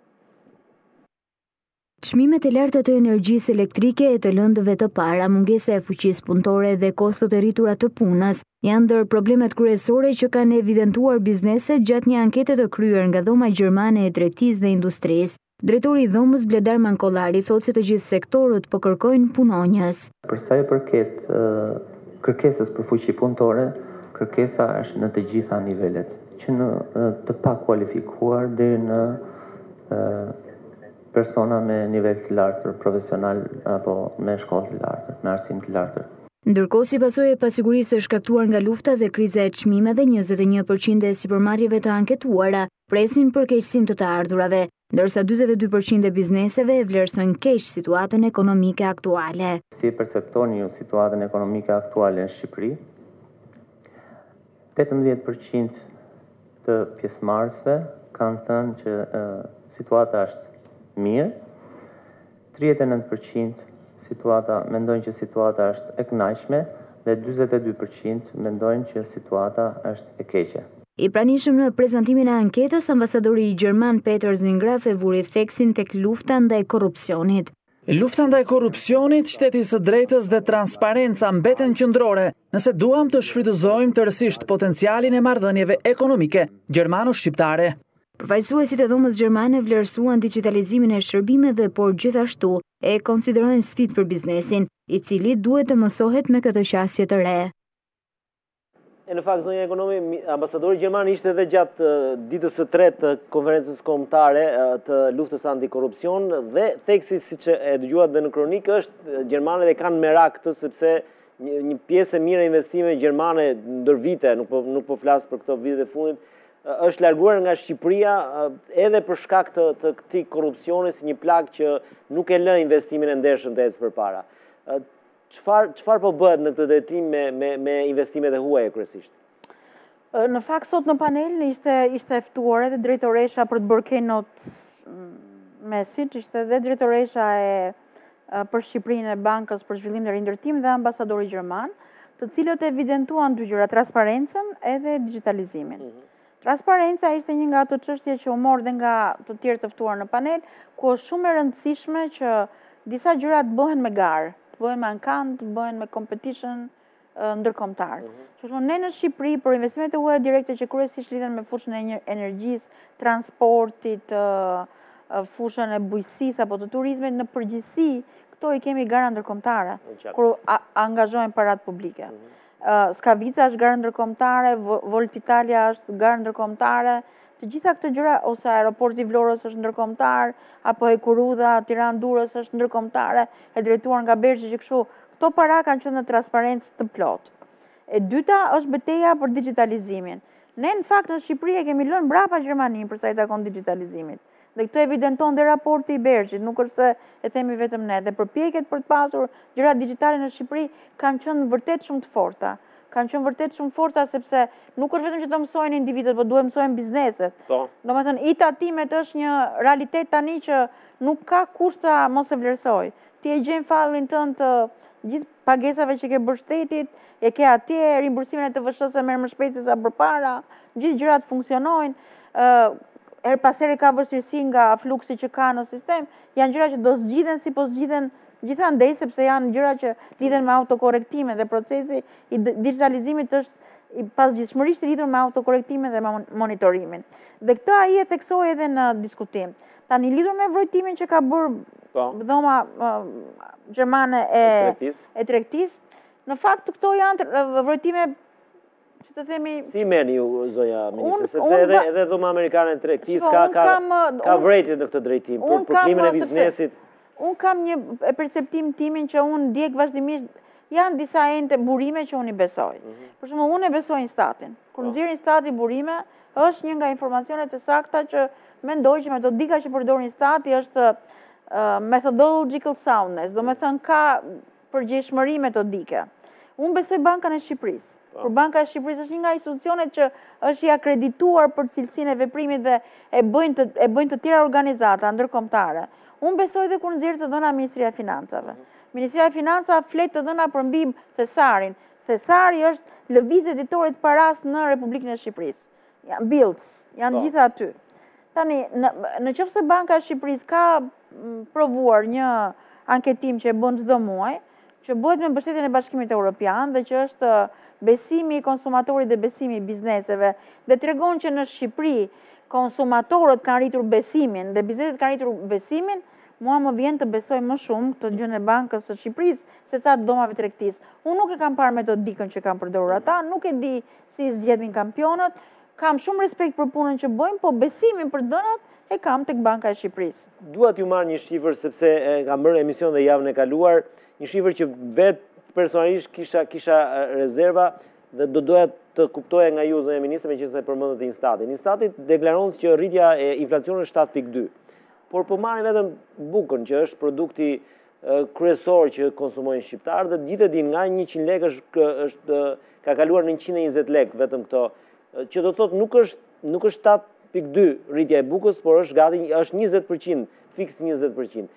Çmimet e larta të energjisë elektrike e të lëndëve të para, mungesa e fuqisë punëtore dhe kostot e rritura të punës janë ndër problemet kryesore që kanë evidentuar bizneset gjatë një ankete të kryer nga dhoma gjermane e tregtisë dhe industrisë. Drejtori i dhomës Bledar Mankollari thotë se të gjithë sektorët po kërkojnë punonjës. Për sa i përket uh, kërkesës për fuqi punëtore, kërkesa është në të gjitha nivelet, që në uh, të pakualifikuar deri në uh, persona me nivel të lartë profesional apo me shkollë të lartë, me arsim të lartë. Ndërkohë, si pasojë e pasigurisë e shkaktuar nga lufta dhe kriza e çmimeve, njëzet e një përqind e sipërmarrjeve të anketuara presin përkeqësim të të ardhurave, ndërsa njëzet e dy përqind e bizneseve e vlerësojnë keq situatën ekonomike aktuale. Si perceptoni ju situatën ekonomike aktuale në Shqipëri? tetëmbëdhjetë përqind të pjesëmarrësve kanë thënë që uh, situata është mirë, tridhjetë e nëntë përqind situata mendojnë që situata është e kënaqshme dhe dyzet e dy përqind mendojnë që situata është e keqe. I pranishëm në prezantimin e anketës, ambasadori i Gjerman Peter Zingraf e vuri theksin tek lufta ndaj korrupsionit. Lufta ndaj korrupsionit, shteti së drejtës dhe transparenca mbeten qendrore, nëse duam të shfrytëzojmë tërësisht potencialin e marrëdhënieve ekonomike gjermano-shqiptare. Përfaqësuesit e dhomës gjermane vlerësuan digitalizimin e shërbimeve, por gjithashtu e konsiderojnë sfidë për biznesin, i cili duhet të mësohet me këtë qasje të re. E në fakt, zonja ekonomi, ambasadori Gjerman ishte edhe gjatë ditës së tretë të konferencës kombëtare të luftës antikorrupsion dhe theksi, siç e dëgjuat dhe në kronikë, është Gjermanët e kanë merak këtë sepse një pjesë e mirë e investimeve gjermane ndër vite, nuk po nuk po flas për këto vitet e fundit, është larguar nga Shqipëria edhe për shkak të, të këtij korrupsioni si një plagë që nuk e lë investimin e ndershëm të ecë përpara. Çfarë çfarë po bëhet në këtë drejtim me, me, me investimet e huaja kryesisht? Në fakt sot në panel ishte ishte ftuar edhe drejtoresha për të bërë keynote message, ishte edhe drejtoresha e për Shqipërinë e Bankës për Zhvillim dhe Rindërtim dhe ambasadori gjerman, të cilët evidentuan dy gjëra, transparencën edhe digitalizimin. Mm -hmm. Transparenca ishte një nga ato çështje që u mor dhe nga të tjerë të ftuar në panel, ku është shumë e rëndësishme që disa gjëra të bëhen me garë, të bëhen me ankant, të bëhen me competition ndërkombëtar. Që shumë ne në Shqipëri për investimet e huaja direkte që kryesisht lidhen me fushën e energjisë, transportit, fushën e bujqësisë apo të turizmit, në përgjithësi këto i kemi gara ndërkombëtare kur angazhojmë parat publike. Skavica është garë ndërkombëtare, Volt Italia është garë ndërkombëtare, të gjitha këtë gjëra, ose aeroporti i Vlorës është ndërkombëtar, apo e Kurudha, Tiranë Durrës është ndërkombëtare, e drejtuar nga Bergji që kështu. Këto para kanë qenë në transparencë të plotë. E dyta është betejë për digitalizimin. Ne në fakt në Shqipëri e kemi lënë mbrapa Gjermaninë për sa i takon digitalizimit. Dhe këtë evidenton dhe raporti i Bergjit, nuk është se e themi vetëm ne. Dhe përpjekjet për të pasur gjërat digjitale në Shqipëri kanë qenë vërtet shumë të forta. Kanë qenë vërtet shumë forta sepse nuk është vetëm që të mësojnë individët, por duhet mësojnë bizneset. Domethënë, ita timet është një realitet tani që nuk ka kushta mos e vlerësoj. Ti e gjen fallin tënd të gjithë pagesave që ke bërë shtetit, e ke atje, rimbursimin e të vështëse merr më shpejt se sa përpara, gjithë gjërat funksionojnë. Her pas here ka vështirësi nga fluksi që ka në sistem, janë gjëra që do zgjidhen si po zgjidhen gjithandej, sepse janë gjëra që lidhen me autokorrektime dhe procesi i digitalizimit është i pasgjithshmërisht i lidhur me autokorrektimin dhe me monitorimin. Dhe këtë ai e theksoi edhe në diskutim. Tani lidhur me vrojtimin që ka bërë dhoma gjermane e tregtisë, në fakt këto janë vrojtime që të themi... Si meni ju, zoja ministre, sepse edhe, edhe dhoma amerikane e tregtisë ka, ka, ka vrejtjet në këtë drejtim, për përklimin e biznesit. Unë kam një perceptim timin që unë ndjek vazhdimisht, janë disa ente burime që unë i besoj. Për shumë, unë e besoj në statin. Kër nëzirin stati burime, është një nga informacionet e sakta që mendoj që metodika që përdorin stati është methodological soundness, do me thënë ka përgjeshmëri metodike. Unë besoj Bankën e Shqipërisë. Për Banka e Shqipërisë është një nga institucionet që është i akredituar për cilësinë e veprimit dhe e bëjnë të, e bëjnë të tjera organizata ndërkombëtare. Unë besoj dhe kur nxjerrë të dhëna Ministria e Financave. Ministria e Financave flet të dhëna për mbi thesarin. Thesari është lëvizje ditore të paras në Republikën e Shqipërisë. Janë bills, janë gjitha aty. Tani, në, në qoftë se Banka e Shqipërisë ka provuar një anketim që e bën çdo muaj, që bëhet me mbështetjen e Bashkimit Evropian dhe që është besimi i konsumatorit dhe besimi i bizneseve, dhe tregon që në Shqipëri konsumatorët kanë rritur besimin dhe bizneset kanë rritur besimin, mua më vjen të besoj më shumë të gjën e Bankës së Shqipërisë se sa të dhomave tregtisë. Unë nuk e kam parë metodikën që kanë përdorur ata, nuk e di si zgjedhin kampionët, kam shumë respekt për punën që bëjmë, po besimin për dhënat e kam tek Banka e Shqipërisë. Dua t'ju marr një shifër sepse kam bërë emision dhe javën e kaluar, një shifër që vetë personalisht kisha kisha rezerva dhe do doja të kuptoja nga ju, zonja ministre, meqenëse përmendët Instatin. Instati deklaron që rritja e inflacionit është shtat pikë dy. Por po marrin vetëm bukën, që është produkti kryesor që konsumojnë shqiptarët, dhe gjithë e din nga njëqind lekë është, është ka kaluar në njëqind e njëzet lekë vetëm këto, që do të thotë nuk është nuk është shtat pikë dy rritja e bukës, por është gati është njëzet përqind, fiks njëzet përqind.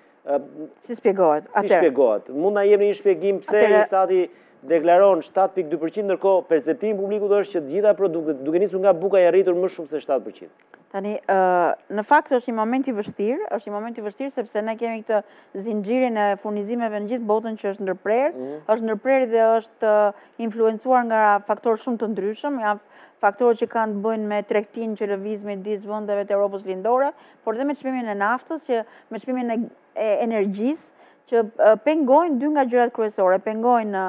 Si shpjegohet? Si shpjegohet? Mund na jepni një shpjegim pse Instati deklaron shtat pikë dy përqind, ndërkohë perceptimi publikut është që të gjitha produktet, duke nisur nga buka, janë rritur më shumë se shtat përqind. Tani, në fakt është një moment i vështirë, është një moment i vështirë sepse ne kemi këtë zinxhirin e furnizimeve në gjithë botën që është ndërprerë, është ndërprerë dhe është influencuar nga faktorë shumë të ndryshëm, janë faktorët që kanë të bëjnë me tregtinë që lëviz midis vendeve të Europës Lindore, por edhe me çmimin e naftës, që me çmimin e energjisë, që pengojnë dy nga gjërat kryesore, pengojnë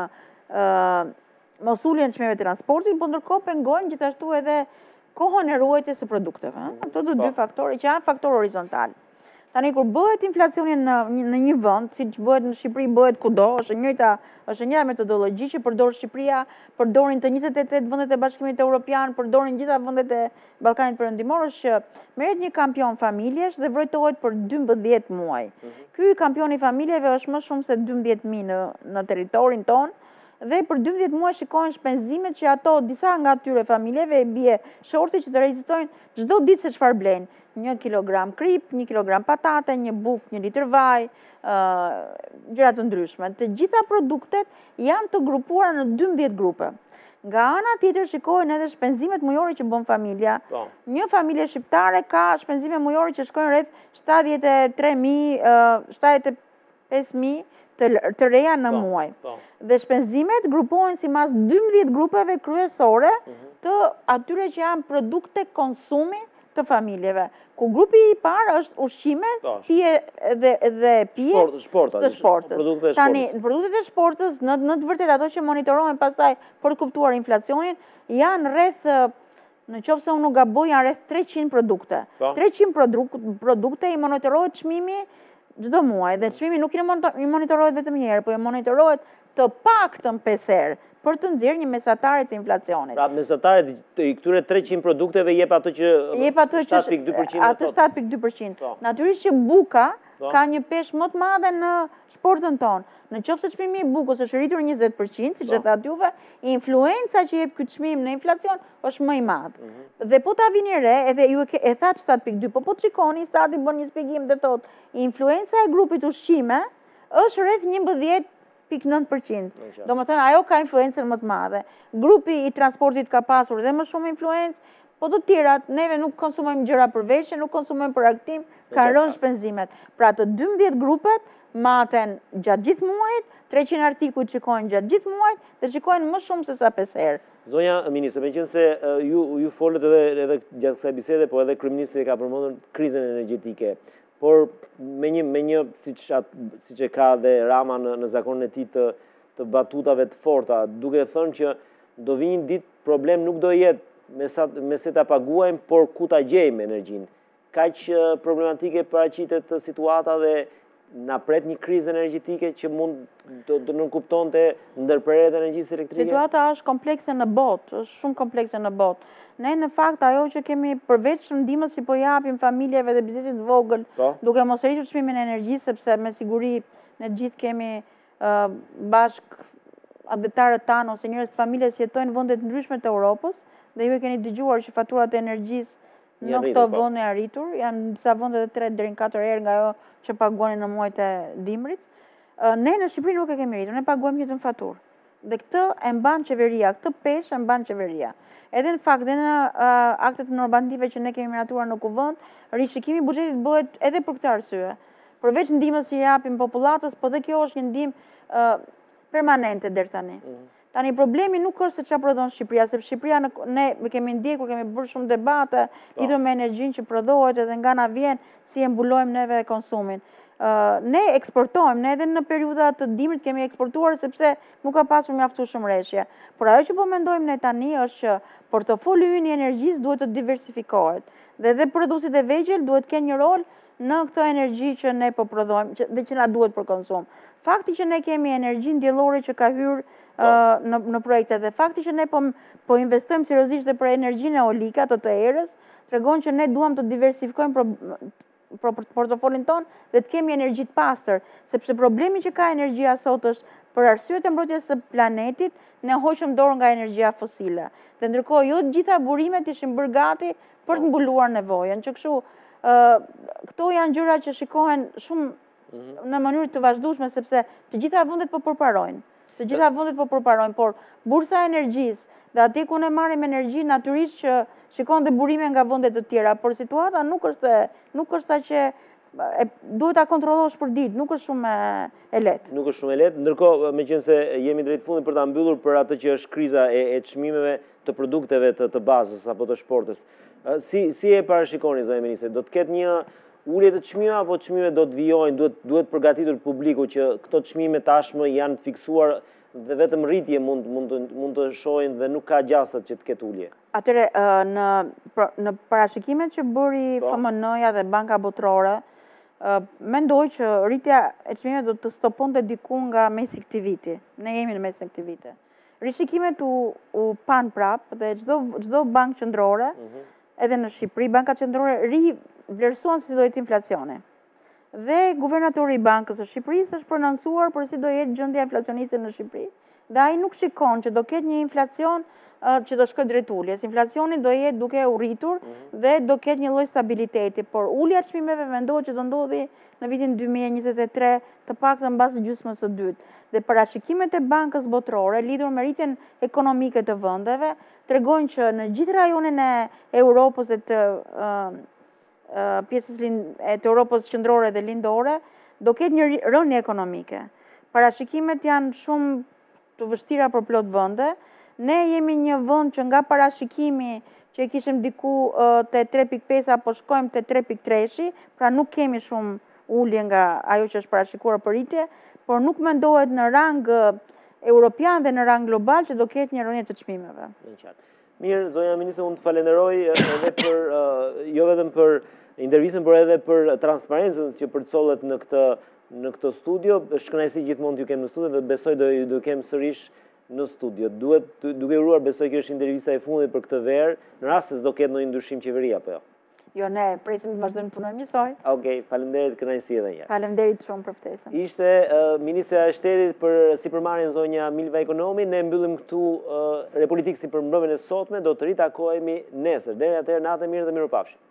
mos uljen e çmimeve të transportit, por ndërkohë pengojnë gjithashtu edhe kohën e ruajtjes së produkteve. Ato të dy faktorë që janë faktor horizontal. Tani kur bëhet inflacioni në, në një vend, siç bëhet në Shqipëri, bëhet kudo, është e njëjta, është e njëjta metodologji që përdor Shqipëria, përdorin të njëzet e tetë vendet e Bashkimit Evropian, përdorin gjitha vendet e Ballkanit Perëndimor, është që merret një kampion familjesh dhe vërtetohet për dymbëdhjetë muaj. Ky kampion i familjeve është më shumë se dymbëdhjetë mijë në, në territorin ton, dhe për dymbëdhjetë muaj shikojnë shpenzimet që ato disa nga atyre familjeve e bie shorti që të rezistojnë çdo ditë se çfarë blenë. Një kilogram krip, një kilogram patate, një buk, një litër vaj, uh, gjëra të ndryshme. Të gjitha produktet janë të grupuara në dymbëdhjetë grupe. Nga ana tjetër shikojnë edhe shpenzimet mujore që bën familja. Oh. Një familje shqiptare ka shpenzime mujore që shkojnë rreth shtatëdhjetë e tre mijë, shtatëdhjetë e pesë mijë të, të reja në oh. muaj. Oh. Dhe shpenzimet grupohen si mas dymbëdhjetë grupeve kryesore të atyre që janë produkte konsumi të familjeve, ku grupi i parë është ushqimet, pije dhe, dhe pije Sporta, të shportës. Produktet e Tani, produktet e shportës, në, në të vërtet ato që monitorohen pastaj për të kuptuar inflacionin, janë rreth, në qoftë se unë nuk gaboj, janë rreth treqind produkte. treqind produkte i monitorohet çmimi çdo muaj, dhe çmimi nuk i monitorohet vetëm një herë, po i monitorohet të paktën pesë herë, për të nxjerrë një mesatare të inflacionit. Pra mesatare i këtyre treqind produkteve jep ato që shtatë pikë dy përqind. Ato shtatë pikë dy përqind. Natyrisht që buka ka një peshë më të madhe në shportën tonë. Në qoftë se çmimi i bukës është rritur njëzet përqind, siç e thatë juve, influenca që jep ky çmim në inflacion është më i madh. Dhe po ta vini re, edhe ju e thatë shtatë pikë dy, po po shikoni, Stati bën një shpjegim dhe thotë, influenca e grupit ushqime është rreth njëmbëdhjetë pikë nëntë përqind. Do më thënë, ajo ka influencën më të madhe. Grupi i transportit ka pasur dhe më shumë influencë, po të tjerat, neve nuk konsumojmë gjëra për veshje, nuk konsumojmë për aktim, ka rënë shpenzimet. Pra të dymbëdhjetë grupet maten gjatë gjithë muajit, treqind artikuj shikojnë gjatë gjithë muajit dhe shikojnë më shumë se sa pesë herë. Zonja Ministre, me qenë se ju, ju folët edhe, edhe gjatë kësaj bisede, po edhe Kryeministri ka përmendur krizën energjetike. Por me një, me një si që ka dhe Rama në, në zakonin e tij të, të batutave të forta, duke thënë që do vinë një ditë problem nuk do jetë me, sa, me se ta paguajmë, por ku ta gjejmë energjinë. Kaq problematike paraqitet situata dhe na pret një krizë energjetike që mund të, të nënkuptonte ndërprerjet e energjisë elektrike? Situata është komplekse në botë, është shumë komplekse në botë. Ne në fakt ajo që kemi përveç ndihmës që po japim familjeve dhe biznesit vogël, duke mos rritur çmimin e energjisë, sepse me siguri ne gjithë kemi uh, bashk adhetarët tanë ose njerëz të familjes që jetojnë në vende të ndryshme të Europës, dhe ju e keni dëgjuar që faturat e energjisë në këto vende janë rritur, janë disa vende të tre deri në katër herë nga ajo që paguani në muajt e dimrit. Uh, ne në Shqipëri nuk e kemi rritur, ne paguajmë njëjtën faturë. Dhe këtë e mban qeveria, këtë peshë e mban qeveria. Edhe në fakt, dhe në uh, aktet normative që ne kemi miratuar në kuvend, rishikimi i buxhetit bëhet edhe për këtë arsye. Përveç ndihmës që japim popullatës, po dhe kjo është një ndihmë uh, permanente deri tani. Mm. Tani problemi nuk është se çfarë prodhon Shqipëria, sepse Shqipëria në, ne kemi ndjekur, kemi bërë shumë debate lidhur me energjinë që prodhohet edhe nga na vjen, si e mbulojmë neve konsumin. Uh, ne eksportojmë, ne edhe në periudha të dimrit kemi eksportuar sepse nuk ka pasur mjaftueshëm rreshje. Por ajo që po mendojmë ne tani është që portofoli ynë i energjisë duhet të diversifikohet. Dhe edhe prodhuesit e vegjël duhet të kenë një rol në këtë energji që ne po prodhojmë dhe që na duhet për konsum. Fakti që ne kemi energjinë diellore që ka hyrë uh, në, në projekte dhe fakti që ne po, po investojmë seriozisht dhe për energjinë eolike ato të erës, tregon që ne duam të diversifikojmë pro, portofolin ton dhe të kemi energji të pastër, sepse problemi që ka energjia sot është për arsyet e mbrojtjes së planetit, ne hoqëm dorë nga energjia fosile. Dhe ndërkohë jo të gjitha burimet ishin bërë gati për të mbuluar nevojën. Që kështu, uh, këto janë gjëra që shikohen shumë në mënyrë të vazhdueshme sepse të gjitha vendet po përparojnë. Të gjitha vendet po përparojnë, por bursa e energjisë dhe aty ku ne marrim energji natyrisht që shikon dhe burime nga vende të tjera, por situata nuk është nuk është sa që duhet ta kontrollosh për ditë, nuk është shumë e lehtë. Nuk është shumë e lehtë, ndërkohë meqense jemi drejt fundit për ta mbyllur për atë që është kriza e, e çmimeve të produkteve të, të bazës apo të shportës. Si, si e parashikoni, zonja Ministre, do të ketë një ulje të çmimeve apo çmimet do të vijojnë, duhet, duhet përgatitur publiku që këto çmime tashmë janë të fiksuar dhe vetëm rritje mund, mund, të, mund të shohin dhe nuk ka gjasat që të ketë ulje. Atëre, në, në parashikimet që bëri F M N-ja dhe Banka Botërore, mendoj që rritja e çmimeve do të stoponte diku nga mesi këtij viti. Ne jemi në mesin e këtij viti. Rishikimet u, u pan prap dhe çdo çdo bankë qendrore, mm -hmm. edhe në Shqipëri, banka qendrore ri vlerësuan si do jetë inflacioni. Dhe guvernatori i Bankës së Shqipërisë është prononcuar për si do jetë gjendja inflacioniste në Shqipëri. Dhe ai nuk shikon që do ketë një inflacion uh, që do shkojë drejt uljes. Inflacioni do jetë duke u rritur mm -hmm. dhe do ketë një lloj stabiliteti, por ulja e çmimeve mendohet që do ndodhi në vitin dy mijë e njëzet e tre, të paktën mbas gjysmës së dytë. Dhe parashikimet e Bankës Botërore lidhur me rritjen ekonomike të vendeve tregojnë që në gjithë rajonin e Europës e të uh, pjesës e të Europës qendrore dhe lindore, do ketë një rënje ekonomike. Parashikimet janë shumë të vështira për plot vende. Ne jemi një vend që nga parashikimi që e kishim diku te tre pikë pesë apo shkojmë te tre pikë tre, pra nuk kemi shumë ulje nga ajo që është parashikuar për rritje, por nuk mendohet në rang europian dhe në rang global që do ketë një rënje të çmimeve. Mirë, zonja Ministre, unë të falenderoj edhe për, jo vetëm për intervistën, por edhe për transparencën që përcollet në këtë, në këtë studio. Është kënaqësi gjithmonë t'ju kem në studio dhe besoj do ju kem sërish në studio. Duhet, duke uruar, besoj që është intervista e fundit për këtë verë, në rast se s'do ketë ndonjë ndryshim qeveria, apo jo? Jo, ne presim të vazhdojmë punojmë njësoj. Okej, faleminderit, kënaqësi edhe një herë. Faleminderit shumë për ftesën. Ishte uh, Ministra e Shtetit për sipërmarrjen zonja Milva Ekonomi. Ne mbyllim këtu uh, Repolitik si për mbrëmjen e sotme, do të ritakohemi nesër. Deri atëherë, natë e mirë dhe mirupafshim.